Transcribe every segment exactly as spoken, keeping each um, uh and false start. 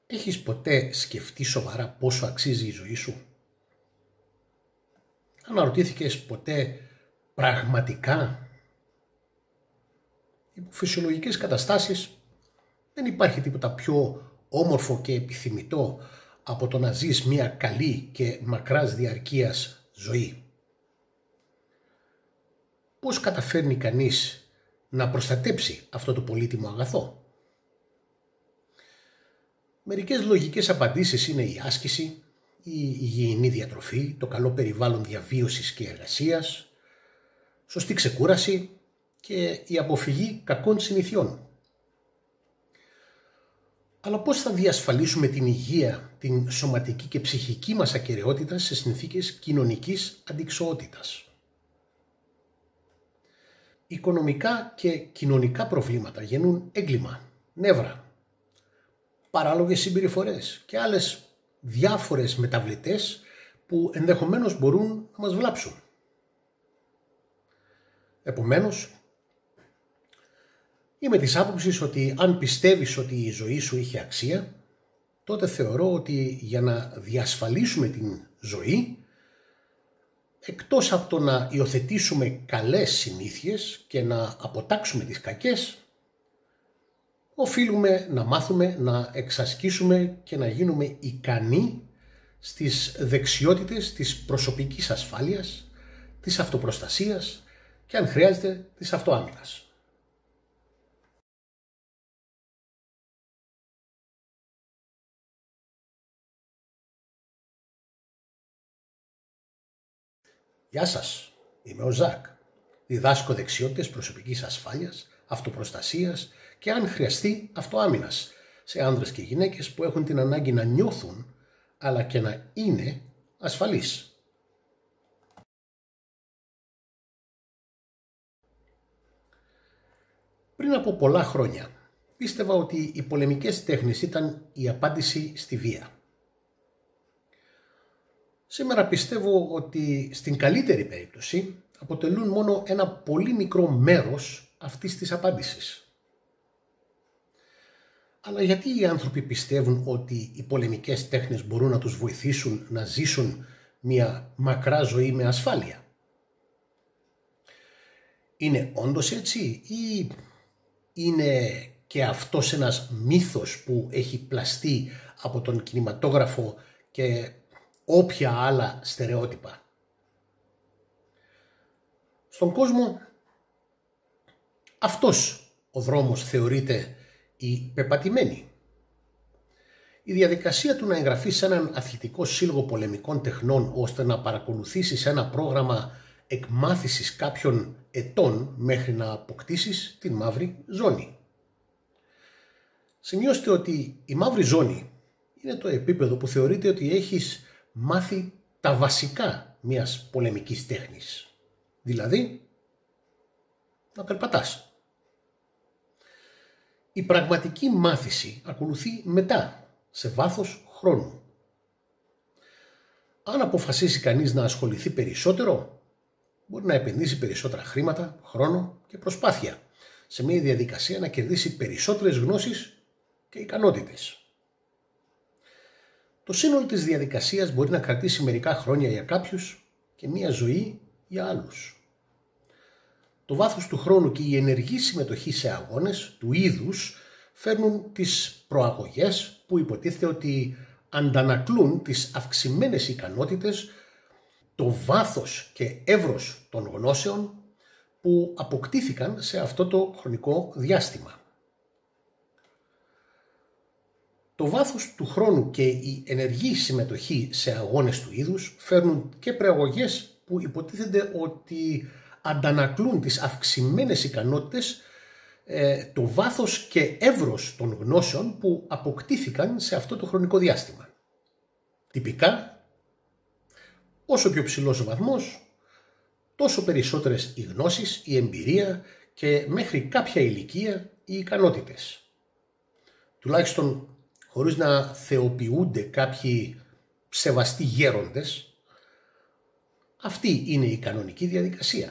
Έχεις ποτέ σκεφτεί σοβαρά πόσο αξίζει η ζωή σου? Αναρωτήθηκες ποτέ πραγματικά? Υπό φυσιολογικές καταστάσεις δεν υπάρχει τίποτα πιο όμορφο και επιθυμητό από το να ζεις μια καλή και μακράς διαρκείας ζωή. Πώς καταφέρνει κανείς να προστατέψει αυτό το πολύτιμο αγαθό? Μερικές λογικές απαντήσεις είναι η άσκηση, η υγιεινή διατροφή, το καλό περιβάλλον διαβίωσης και εργασίας, σωστή ξεκούραση και η αποφυγή κακών συνηθιών. Αλλά πώς θα διασφαλίσουμε την υγεία, την σωματική και ψυχική μας ακεραιότητα σε συνθήκες κοινωνικής αντιξοότητας? Οικονομικά και κοινωνικά προβλήματα γεννούν έγκλημα, νεύρα, παράλογες συμπεριφορές και άλλες διάφορες μεταβλητές που ενδεχομένως μπορούν να μας βλάψουν. Επομένως, είμαι της άποψης ότι αν πιστεύεις ότι η ζωή σου είχε αξία, τότε θεωρώ ότι για να διασφαλίσουμε την ζωή, εκτός από το να υιοθετήσουμε καλές συνήθειες και να αποτάξουμε τις κακές, οφείλουμε να μάθουμε να εξασκήσουμε και να γίνουμε ικανοί στις δεξιότητες της προσωπικής ασφάλειας, της αυτοπροστασίας και αν χρειάζεται της αυτοάμυνας. Γεια σας, είμαι ο Ζακ. Διδάσκω δεξιότητες προσωπικής ασφάλειας, αυτοπροστασίας και αν χρειαστεί αυτοάμυνας σε άνδρες και γυναίκες που έχουν την ανάγκη να νιώθουν αλλά και να είναι ασφαλείς. Πριν από πολλά χρόνια πίστευα ότι οι πολεμικές τέχνες ήταν η απάντηση στη βία. Σήμερα πιστεύω ότι στην καλύτερη περίπτωση αποτελούν μόνο ένα πολύ μικρό μέρος αυτής της απάντησης. Αλλά γιατί οι άνθρωποι πιστεύουν ότι οι πολεμικές τέχνες μπορούν να τους βοηθήσουν να ζήσουν μια μακρά ζωή με ασφάλεια? Είναι όντως έτσι ή είναι και αυτός ένας μύθος που έχει πλαστεί από τον κινηματόγραφο και όποια άλλα στερεότυπα? Στον κόσμο αυτός ο δρόμος θεωρείται η πεπατημένη. Η διαδικασία του να εγγραφείς σε έναν αθλητικό σύλλογο πολεμικών τεχνών ώστε να παρακολουθήσεις ένα πρόγραμμα εκμάθησης κάποιων ετών μέχρι να αποκτήσεις την μαύρη ζώνη. Σημειώστε ότι η μαύρη ζώνη είναι το επίπεδο που θεωρείται ότι έχεις μάθει τα βασικά μιας πολεμικής τέχνης. Δηλαδή, να περπατάς. Η πραγματική μάθηση ακολουθεί μετά, σε βάθος χρόνου. Αν αποφασίσει κανείς να ασχοληθεί περισσότερο, μπορεί να επενδύσει περισσότερα χρήματα, χρόνο και προσπάθεια σε μια διαδικασία να κερδίσει περισσότερες γνώσεις και ικανότητες. Το σύνολο της διαδικασίας μπορεί να κρατήσει μερικά χρόνια για κάποιους και μια ζωή για άλλους. Το βάθος του χρόνου και η ενεργή συμμετοχή σε αγώνες του είδους φέρνουν τις προαγωγές που υποτίθεται ότι αντανακλούν τις αυξημένες ικανότητες, το βάθος και εύρος των γνώσεων που αποκτήθηκαν σε αυτό το χρονικό διάστημα. Το βάθος του χρόνου και η ενεργή συμμετοχή σε αγώνες του είδους φέρνουν και προαγωγές που υποτίθεται ότι αντανακλούν τις αυξημένες ικανότητες, το βάθος και εύρος των γνώσεων που αποκτήθηκαν σε αυτό το χρονικό διάστημα. Τυπικά, όσο πιο ψηλός ο βαθμός, τόσο περισσότερες οι γνώσεις, η εμπειρία και μέχρι κάποια ηλικία οι ικανότητες. Τουλάχιστον χωρίς να θεοποιούνται κάποιοι σεβαστοί γέροντες, αυτή είναι η κανονική διαδικασία.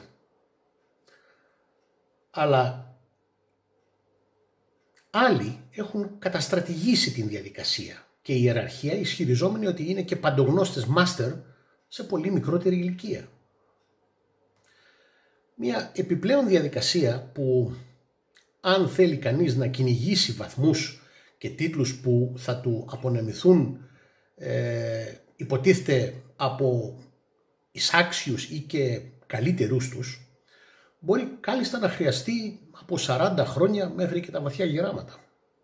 Αλλά άλλοι έχουν καταστρατηγήσει την διαδικασία και η ιεραρχία ισχυριζόμενη ότι είναι και παντογνώστες μάστερ σε πολύ μικρότερη ηλικία. Μια επιπλέον διαδικασία που αν θέλει κανείς να κυνηγήσει βαθμούς και τίτλους που θα του απονεμηθούν ε, υποτίθεται από εισάξιους ή και καλύτερούς τους, μπορεί κάλλιστα να χρειαστεί από σαράντα χρόνια μέχρι και τα βαθιά γεράματα.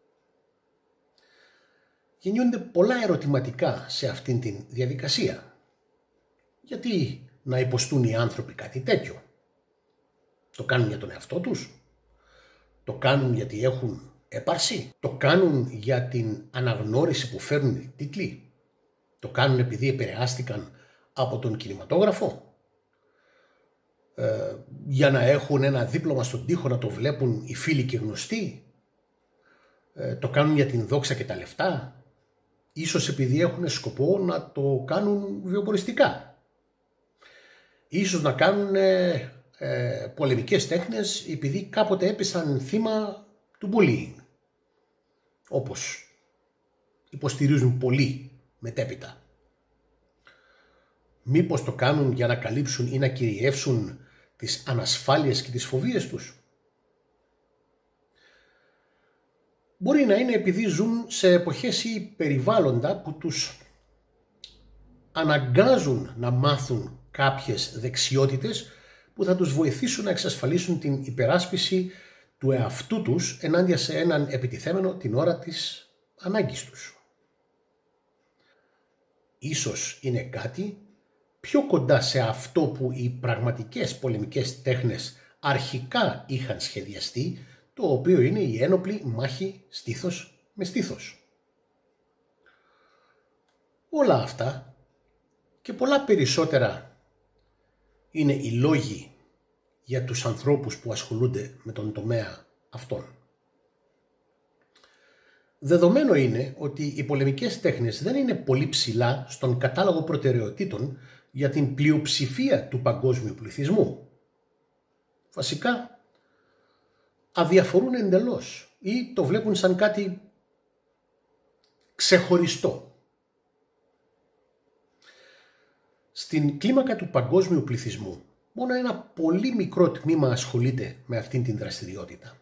Γεννιούνται πολλά ερωτηματικά σε αυτήν την διαδικασία. Γιατί να υποστούν οι άνθρωποι κάτι τέτοιο? Το κάνουν για τον εαυτό τους? Το κάνουν γιατί έχουν έπαρση? Το κάνουν για την αναγνώριση που φέρνουν οι τίτλοι? Το κάνουν επειδή επηρεάστηκαν από τον κινηματόγραφο? Ε, για να έχουν ένα δίπλωμα στον τοίχο να το βλέπουν οι φίλοι και γνωστοί? Ε, το κάνουν για την δόξα και τα λεφτά? Ίσως επειδή έχουν σκοπό να το κάνουν βιοποριστικά? Ίσως να κάνουν ε, ε, πολεμικές τέχνες επειδή κάποτε έπεσαν θύμα του bullying, όπως υποστηρίζουν πολλοί μετέπειτα. Μήπως το κάνουν για να καλύψουν ή να κυριεύσουν τις ανασφάλειες και τις φοβίες τους? Μπορεί να είναι επειδή ζουν σε εποχές ή περιβάλλοντα που τους αναγκάζουν να μάθουν κάποιες δεξιότητες που θα τους βοηθήσουν να εξασφαλίσουν την υπεράσπιση του εαυτού τους ενάντια σε έναν επιτιθέμενο την ώρα της ανάγκης τους. Ίσως είναι κάτι πιο κοντά σε αυτό που οι πραγματικές πολεμικές τέχνες αρχικά είχαν σχεδιαστεί, το οποίο είναι η ένοπλη μάχη στήθος με στήθος. Όλα αυτά και πολλά περισσότερα είναι οι λόγοι για τους ανθρώπους που ασχολούνται με τον τομέα αυτόν. Δεδομένο είναι ότι οι πολεμικές τέχνες δεν είναι πολύ ψηλά στον κατάλογο προτεραιοτήτων για την πλειοψηφία του παγκόσμιου πληθυσμού. Βασικά, αδιαφορούν εντελώς ή το βλέπουν σαν κάτι ξεχωριστό. Στην κλίμακα του παγκόσμιου πληθυσμού, μόνο ένα πολύ μικρό τμήμα ασχολείται με αυτήν την δραστηριότητα.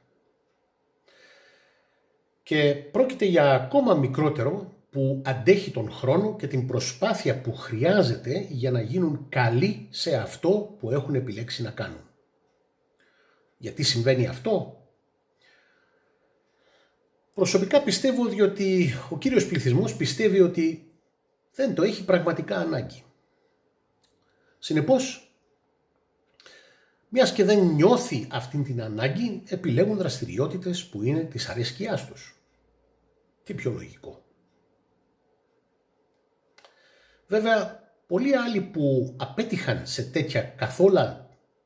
Και πρόκειται για ακόμα μικρότερο που αντέχει τον χρόνο και την προσπάθεια που χρειάζεται για να γίνουν καλοί σε αυτό που έχουν επιλέξει να κάνουν. Γιατί συμβαίνει αυτό? Προσωπικά πιστεύω διότι ο κύριος πληθυσμός πιστεύει ότι δεν το έχει πραγματικά ανάγκη. Συνεπώς, μιας και δεν νιώθει αυτήν την ανάγκη, επιλέγουν δραστηριότητες που είναι της αρέσκειάς τους. Τι πιο λογικό? Βέβαια, πολλοί άλλοι που απέτυχαν σε τέτοια καθόλου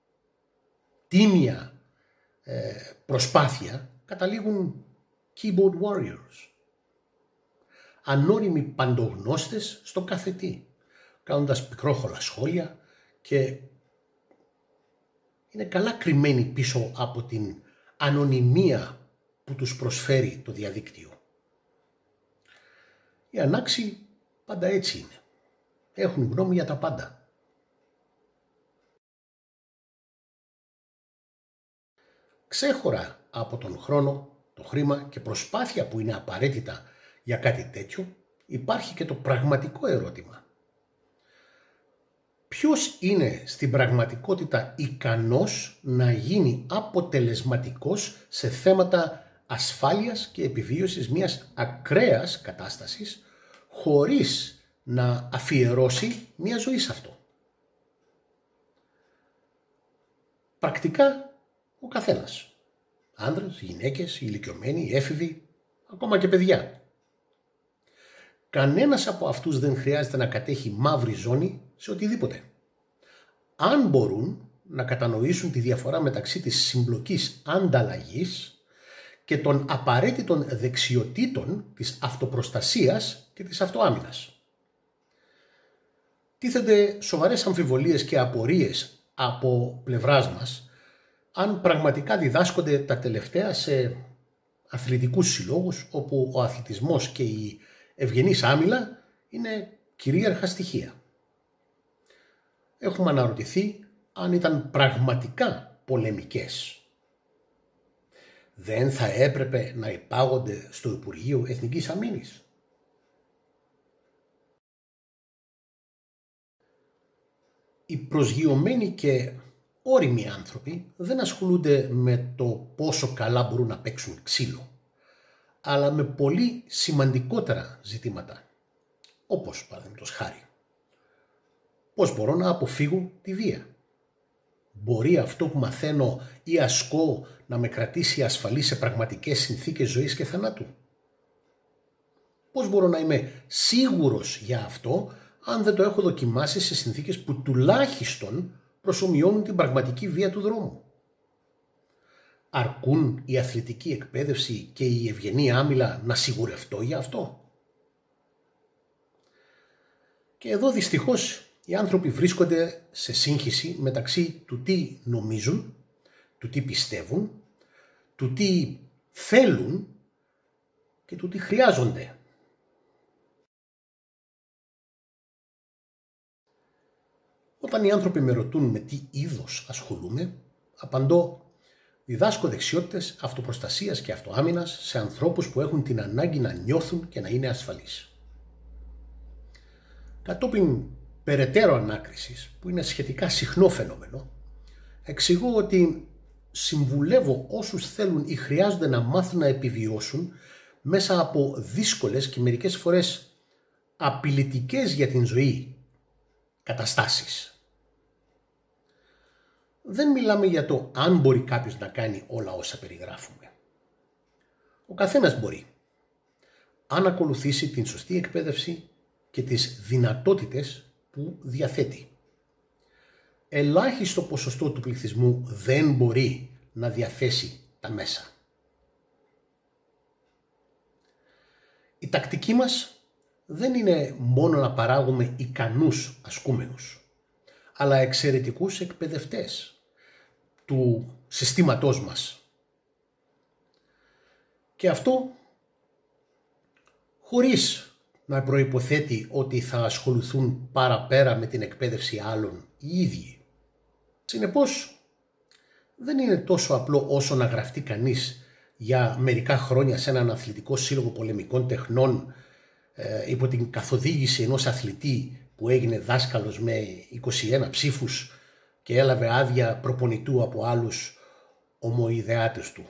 τίμια ε, προσπάθεια καταλήγουν keyboard warriors. Ανώνυμοι παντογνώστες στο κάθε τι, κάνοντας πικρόχολα σχόλια και είναι καλά κρυμμένοι πίσω από την ανωνυμία που τους προσφέρει το διαδίκτυο. Οι ανάξιοι πάντα έτσι είναι. Έχουν γνώμη για τα πάντα. Ξέχωρα από τον χρόνο, το χρήμα και προσπάθεια που είναι απαραίτητα για κάτι τέτοιο, υπάρχει και το πραγματικό ερώτημα. Ποιος είναι στην πραγματικότητα ικανός να γίνει αποτελεσματικός σε θέματα ασφάλειας και επιβίωσης μιας ακραίας κατάστασης χωρίς να αφιερώσει μια ζωή σε αυτό? Πρακτικά ο καθένας. Άνδρες, γυναίκες, ηλικιωμένοι, έφηβοι, ακόμα και παιδιά. Κανένας από αυτούς δεν χρειάζεται να κατέχει μαύρη ζώνη σε οτιδήποτε. Αν μπορούν να κατανοήσουν τη διαφορά μεταξύ της συμπλοκής ανταλλαγής και των απαραίτητων δεξιοτήτων της αυτοπροστασίας και της αυτοάμυνας. Τίθενται σοβαρές αμφιβολίες και απορίες από πλευράς μας αν πραγματικά διδάσκονται τα τελευταία σε αθλητικούς συλλόγους όπου ο αθλητισμός και η ευγενής άμυλα είναι κυρίαρχα στοιχεία. Έχουμε αναρωτηθεί αν ήταν πραγματικά πολεμικές. Δεν θα έπρεπε να υπάγονται στο Υπουργείο Εθνικής Αμήνης? Οι προσγειωμένοι και όριμοι άνθρωποι δεν ασχολούνται με το πόσο καλά μπορούν να παίξουν ξύλο, αλλά με πολύ σημαντικότερα ζητήματα, όπως παραδείγματος χάρη, πώς μπορώ να αποφύγω τη βία? Μπορεί αυτό που μαθαίνω ή ασκώ να με κρατήσει ασφαλή σε πραγματικές συνθήκες ζωής και θανάτου? Πώς μπορώ να είμαι σίγουρος για αυτό αν δεν το έχω δοκιμάσει σε συνθήκες που τουλάχιστον προσομοιώνουν την πραγματική βία του δρόμου? Αρκούν η αθλητική εκπαίδευση και η ευγενή άμυλα να σιγουρευτώ για αυτό? Και εδώ δυστυχώς οι άνθρωποι βρίσκονται σε σύγχυση μεταξύ του τι νομίζουν, του τι πιστεύουν, του τι θέλουν και του τι χρειάζονται. Όταν οι άνθρωποι με ρωτούν με τι είδος ασχολούμαι, απαντώ: διδάσκω δεξιότητες αυτοπροστασίας και αυτοάμυνας σε ανθρώπους που έχουν την ανάγκη να νιώθουν και να είναι ασφαλείς. Κατόπιν περαιτέρω ανάκρισης, που είναι σχετικά συχνό φαινόμενο, εξηγώ ότι συμβουλεύω όσους θέλουν ή χρειάζονται να μάθουν να επιβιώσουν μέσα από δύσκολες και μερικές φορές απειλητικές για την ζωή καταστάσεις. Δεν μιλάμε για το αν μπορεί κάποιος να κάνει όλα όσα περιγράφουμε. Ο καθένας μπορεί, αν ακολουθήσει την σωστή εκπαίδευση και τις δυνατότητες που διαθέτει. Ελάχιστο ποσοστό του πληθυσμού δεν μπορεί να διαθέσει τα μέσα. Η τακτική μας δεν είναι μόνο να παράγουμε ικανούς ασκούμενους, αλλά εξαιρετικούς εκπαιδευτές του συστήματός μας. Και αυτό χωρίς να προϋποθέτει ότι θα ασχοληθούν παραπέρα με την εκπαίδευση άλλων οι ίδιοι. Συνεπώς, δεν είναι τόσο απλό όσο να γραφτεί κανείς για μερικά χρόνια σε έναν αθλητικό σύλλογο πολεμικών τεχνών ε, υπό την καθοδήγηση ενός αθλητή που έγινε δάσκαλος με είκοσι ένα ψήφους και έλαβε άδεια προπονητού από άλλους ομοειδεάτες του.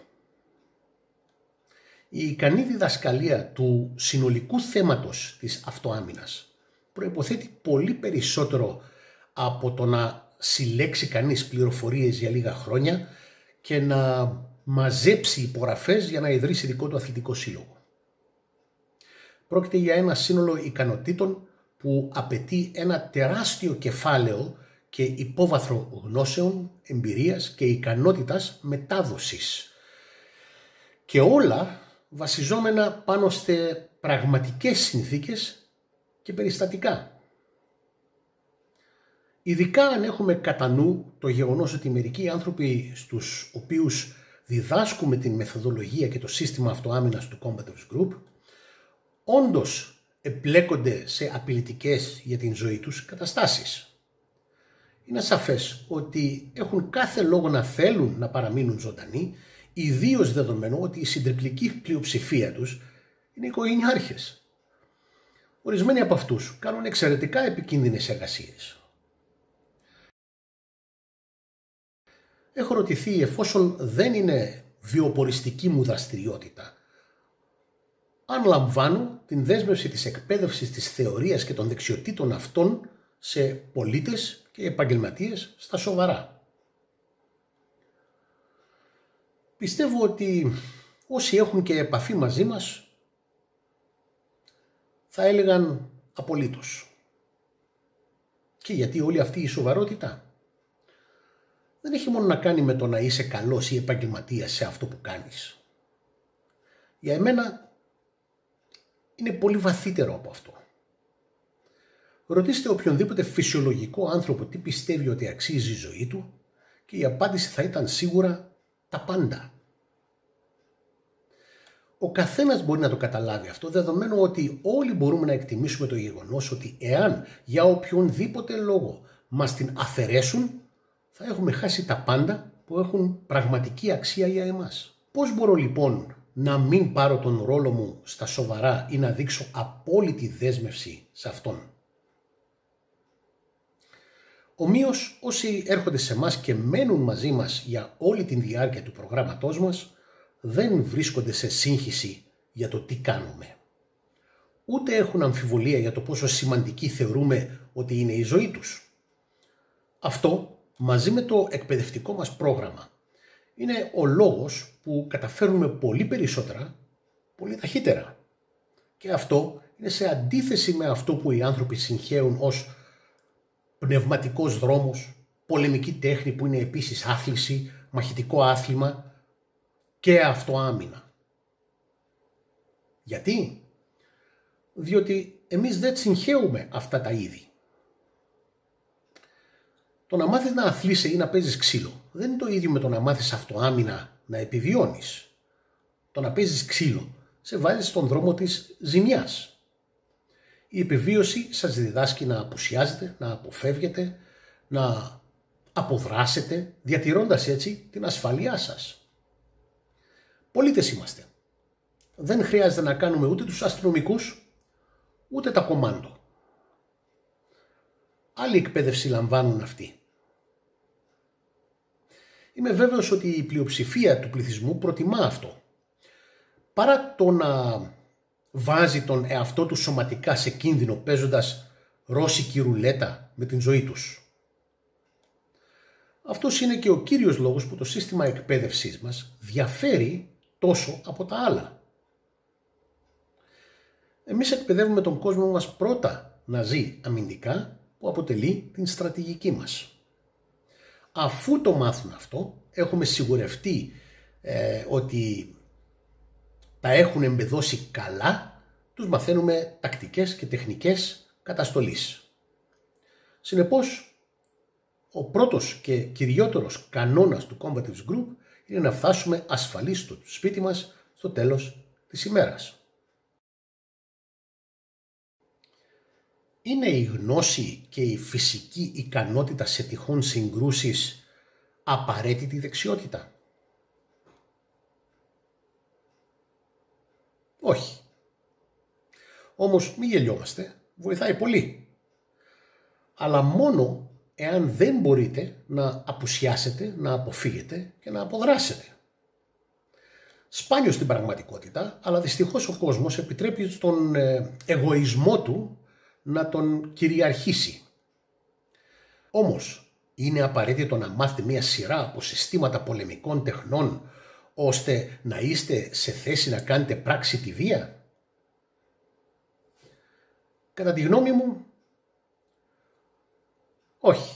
Η ικανή διδασκαλία του συνολικού θέματος της αυτοάμυνας προϋποθέτει πολύ περισσότερο από το να συλλέξει κανείς πληροφορίες για λίγα χρόνια και να μαζέψει υπογραφές για να ιδρύσει δικό του αθλητικό σύλλογο. Πρόκειται για ένα σύνολο ικανοτήτων που απαιτεί ένα τεράστιο κεφάλαιο και υπόβαθρο γνώσεων, εμπειρίας και ικανότητας μετάδοσης. Και όλα βασιζόμενα πάνω σε πραγματικές συνθήκες και περιστατικά. Ειδικά αν έχουμε κατά νου το γεγονός ότι μερικοί άνθρωποι στους οποίους διδάσκουμε την μεθοδολογία και το σύστημα αυτοάμυνας του Combatives Group όντως εμπλέκονται σε απειλητικές για την ζωή τους καταστάσεις. Είναι σαφές ότι έχουν κάθε λόγο να θέλουν να παραμείνουν ζωντανοί, ιδίως δεδομένου ότι η συντριπτική πλειοψηφία τους είναι οικογενειάρχες. Ορισμένοι από αυτούς κάνουν εξαιρετικά επικίνδυνες εργασίες. Έχω ρωτηθεί εφόσον δεν είναι βιοποριστική μου δραστηριότητα, αν λαμβάνω την δέσμευση της εκπαίδευσης της θεωρίας και των δεξιοτήτων αυτών σε πολίτες και επαγγελματίες στα σοβαρά. Πιστεύω ότι όσοι έχουν και επαφή μαζί μας θα έλεγαν απολύτως. Και γιατί όλη αυτή η σοβαρότητα δεν έχει μόνο να κάνει με το να είσαι καλός ή επαγγελματίας σε αυτό που κάνεις. Για εμένα είναι πολύ βαθύτερο από αυτό. Ρωτήστε οποιονδήποτε φυσιολογικό άνθρωπο τι πιστεύει ότι αξίζει η ζωή του και η απάντηση θα ήταν σίγουρα τα πάντα. Ο καθένας μπορεί να το καταλάβει αυτό, δεδομένου ότι όλοι μπορούμε να εκτιμήσουμε το γεγονός ότι εάν για οποιονδήποτε λόγο μας την αφαιρέσουν, θα έχουμε χάσει τα πάντα που έχουν πραγματική αξία για εμάς. Πώς μπορώ λοιπόν να μην πάρω τον ρόλο μου στα σοβαρά ή να δείξω απόλυτη δέσμευση σε αυτόν? Ομοίως, όσοι έρχονται σε εμάς και μένουν μαζί μας για όλη την διάρκεια του προγράμματός μας, δεν βρίσκονται σε σύγχυση για το τι κάνουμε. Ούτε έχουν αμφιβολία για το πόσο σημαντική θεωρούμε ότι είναι η ζωή τους. Αυτό, μαζί με το εκπαιδευτικό μας πρόγραμμα, είναι ο λόγος που καταφέρνουμε πολύ περισσότερα, πολύ ταχύτερα. Και αυτό είναι σε αντίθεση με αυτό που οι άνθρωποι συγχέουν ως πνευματικός δρόμος, πολεμική τέχνη που είναι επίσης άθληση, μαχητικό άθλημα και αυτοάμυνα. Γιατί? Διότι εμείς δεν συγχέουμε αυτά τα είδη. Το να μάθεις να αθλείσαι ή να παίζεις ξύλο δεν είναι το ίδιο με το να μάθεις αυτοάμυνα να επιβιώνεις. Το να παίζεις ξύλο σε βάζει στον δρόμο της ζημιάς. Η επιβίωση σας διδάσκει να απουσιάζετε, να αποφεύγετε, να αποδράσετε, διατηρώντας έτσι την ασφαλειά σας. Πολίτες είμαστε. Δεν χρειάζεται να κάνουμε ούτε τους αστυνομικούς, ούτε τα κομάντο. Άλλη εκπαίδευση λαμβάνουν αυτοί. Είμαι βέβαιος ότι η πλειοψηφία του πληθυσμού προτιμά αυτό. Παρά το να βάζει τον εαυτό του σωματικά σε κίνδυνο παίζοντας ρώσικη ρουλέτα με την ζωή τους. Αυτός είναι και ο κύριος λόγος που το σύστημα εκπαίδευσής μας διαφέρει τόσο από τα άλλα. Εμείς εκπαιδεύουμε τον κόσμο μας πρώτα να ζει αμυντικά, που αποτελεί την στρατηγική μας. Αφού το μάθουν αυτό, έχουμε σιγουρευτεί ε, ότι τα έχουν εμπεδώσει καλά, τους μαθαίνουμε τακτικές και τεχνικές καταστολής. Συνεπώς, ο πρώτος και κυριότερος κανόνας του Combatives Group είναι να φτάσουμε ασφαλείς στο σπίτι μας στο τέλος της ημέρας. Είναι η γνώση και η φυσική ικανότητα σε τυχόν συγκρούσεις απαραίτητη δεξιότητα? Όχι. Όμως μη γελιόμαστε, βοηθάει πολύ. Αλλά μόνο εάν δεν μπορείτε να απουσιάσετε, να αποφύγετε και να αποδράσετε. Σπάνιο στην πραγματικότητα, αλλά δυστυχώς ο κόσμος επιτρέπει στον εγωισμό του να τον κυριαρχήσει. Όμως, είναι απαραίτητο να μάθετε μια σειρά από συστήματα πολεμικών τεχνών, ώστε να είστε σε θέση να κάνετε πράξη τη βία? Κατά τη γνώμη μου, όχι.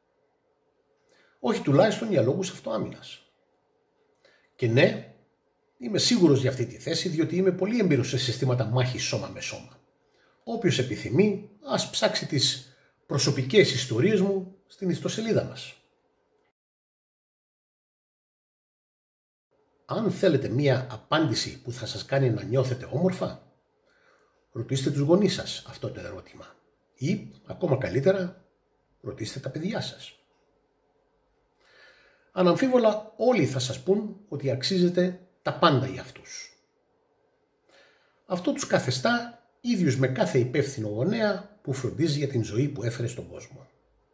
Όχι τουλάχιστον για λόγους αυτοάμυνας. Και ναι, είμαι σίγουρος για αυτή τη θέση, διότι είμαι πολύ εμπειρος σε συστήματα μάχης σώμα με σώμα. Όποιος επιθυμεί, ας ψάξει τις προσωπικές ιστορίες μου στην ιστοσελίδα μας. Αν θέλετε μία απάντηση που θα σας κάνει να νιώθετε όμορφα, ρωτήστε τους γονείς σας αυτό το ερώτημα. Ή, ακόμα καλύτερα, ρωτήστε τα παιδιά σας. Αναμφίβολα όλοι θα σας πούν ότι αξίζετε τα πάντα για αυτούς. Αυτό τους καθιστά ίδιους με κάθε υπεύθυνο γονέα που φροντίζει για την ζωή που έφερε στον κόσμο.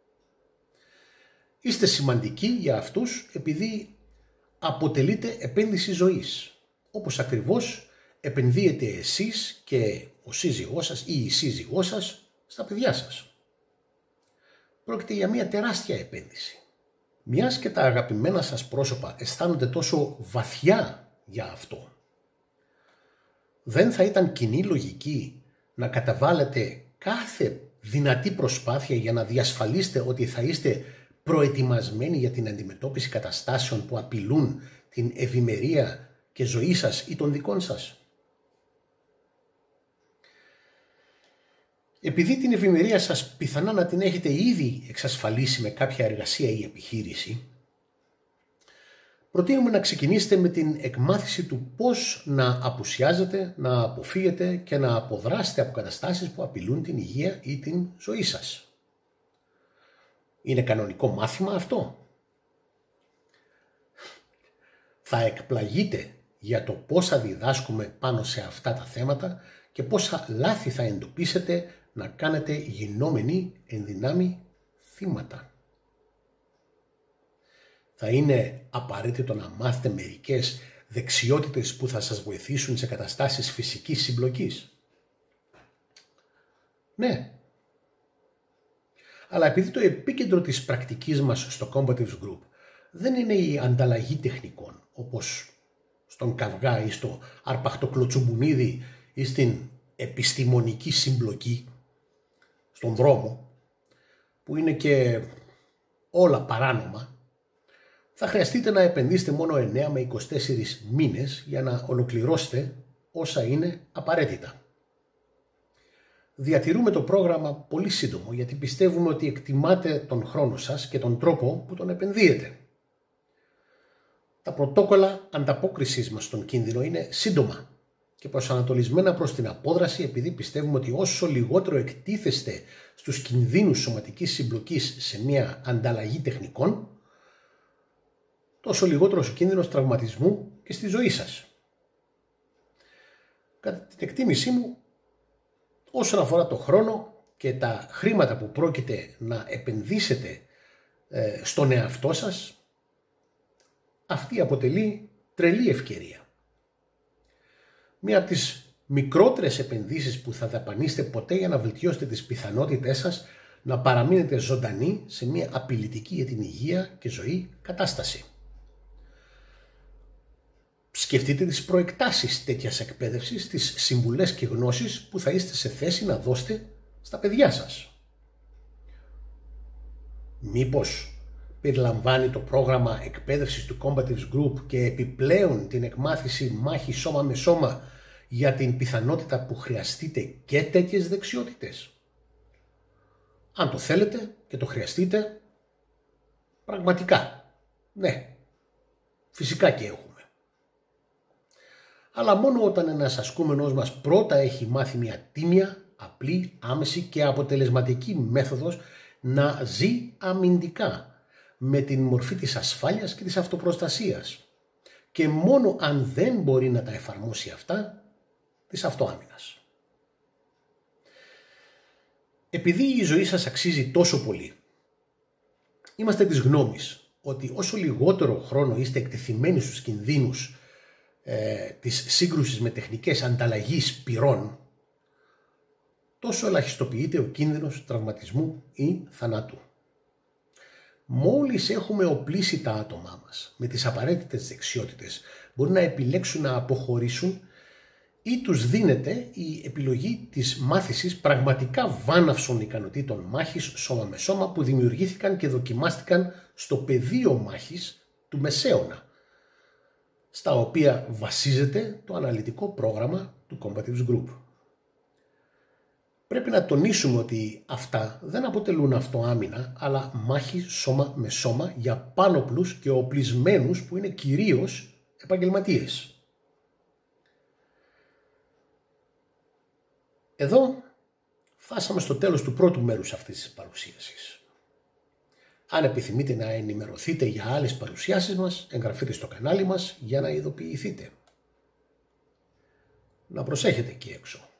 Είστε σημαντικοί για αυτούς επειδή αποτελείτε επένδυση ζωής, όπως ακριβώς επενδύετε εσείς και ο σύζυγός σας ή η σύζυγός σας στα παιδιά σας. Πρόκειται για μια τεράστια επένδυση. Μιας και τα αγαπημένα σας πρόσωπα αισθάνονται τόσο βαθιά για αυτό, δεν θα ήταν κοινή λογική να καταβάλλετε κάθε δυνατή προσπάθεια για να διασφαλίσετε ότι θα είστε προετοιμασμένοι για την αντιμετώπιση καταστάσεων που απειλούν την ευημερία και ζωή σας ή των δικών σας? Επειδή την ευημερία σας πιθανά να την έχετε ήδη εξασφαλίσει με κάποια εργασία ή επιχείρηση, προτείνουμε να ξεκινήσετε με την εκμάθηση του πώς να απουσιάζετε, να αποφύγετε και να αποδράσετε από καταστάσεις που απειλούν την υγεία ή την ζωή σας. Είναι κανονικό μάθημα αυτό. Θα εκπλαγείτε για το πόσα διδάσκουμε πάνω σε αυτά τα θέματα και πόσα λάθη θα εντοπίσετε να κάνετε γινόμενοι εν δυνάμει θύματα. Θα είναι απαραίτητο να μάθετε μερικές δεξιότητες που θα σας βοηθήσουν σε καταστάσεις φυσικής συμπλοκής. Ναι. Αλλά επειδή το επίκεντρο της πρακτικής μας στο Combatives Group δεν είναι η ανταλλαγή τεχνικών, όπως στον καυγά ή στο αρπαχτοκλωτσουμπουνίδι ή στην επιστημονική συμπλοκή στον δρόμο, που είναι και όλα παράνομα, θα χρειαστείτε να επενδύσετε μόνο εννέα με είκοσι τέσσερις μήνες για να ολοκληρώσετε όσα είναι απαραίτητα. Διατηρούμε το πρόγραμμα πολύ σύντομο γιατί πιστεύουμε ότι εκτιμάτε τον χρόνο σας και τον τρόπο που τον επενδύετε. Τα πρωτόκολλα ανταπόκρισης μας στον κίνδυνο είναι σύντομα και προσανατολισμένα προς την απόδραση, επειδή πιστεύουμε ότι όσο λιγότερο εκτίθεστε στους κινδύνους σωματικής συμπλοκής σε μια ανταλλαγή τεχνικών, τόσο λιγότερος ο κίνδυνος τραυματισμού και στη ζωή σας. Κατά την εκτίμησή μου, όσον αφορά το χρόνο και τα χρήματα που πρόκειται να επενδύσετε ε, στον εαυτό σας, αυτή αποτελεί τρελή ευκαιρία. Μία από τις μικρότερες επενδύσεις που θα δαπανίσετε ποτέ για να βελτιώσετε τις πιθανότητές σας να παραμείνετε ζωντανοί σε μια απειλητική για την υγεία και ζωή κατάσταση. Σκεφτείτε τις προεκτάσεις τέτοιας εκπαίδευσης, τις συμβουλές και γνώσεις που θα είστε σε θέση να δώσετε στα παιδιά σας. Μήπως περιλαμβάνει το πρόγραμμα εκπαίδευσης του Combatives Group και επιπλέον την εκμάθηση μάχη σώμα με σώμα για την πιθανότητα που χρειαστείτε και τέτοιες δεξιότητες? Αν το θέλετε και το χρειαστείτε, πραγματικά, ναι, φυσικά και έχουμε. Αλλά μόνο όταν ένας ασκούμενος μας πρώτα έχει μάθει μια τίμια, απλή, άμεση και αποτελεσματική μέθοδος να ζει αμυντικά, με την μορφή της ασφάλειας και της αυτοπροστασίας, και μόνο αν δεν μπορεί να τα εφαρμόσει αυτά, της αυτοάμυνας. Επειδή η ζωή σας αξίζει τόσο πολύ, είμαστε της γνώμης ότι όσο λιγότερο χρόνο είστε εκτεθειμένοι στους κινδύνους ε, της σύγκρουσης με τεχνικές ανταλλαγής πυρών, τόσο ελαχιστοποιείται ο κίνδυνος τραυματισμού ή θανάτου. Μόλις έχουμε οπλίσει τα άτομά μας με τις απαραίτητες δεξιότητες, μπορεί να επιλέξουν να αποχωρήσουν ή τους δίνεται η επιλογή της μάθησης πραγματικά βάναυσων ικανοτήτων μάχης σώμα με σώμα που δημιουργήθηκαν και δοκιμάστηκαν στο πεδίο μάχης του Μεσαίωνα, στα οποία βασίζεται το αναλυτικό πρόγραμμα του Combatives Group. Πρέπει να τονίσουμε ότι αυτά δεν αποτελούν αυτοάμυνα, αλλά μάχη σώμα με σώμα για πάνωπλους και οπλισμένους που είναι κυρίως επαγγελματίες. Εδώ φτάσαμε στο τέλος του πρώτου μέρους αυτής της παρουσίασης. Αν επιθυμείτε να ενημερωθείτε για άλλες παρουσιάσεις μας, εγγραφείτε στο κανάλι μας για να ειδοποιηθείτε. Να προσέχετε εκεί έξω.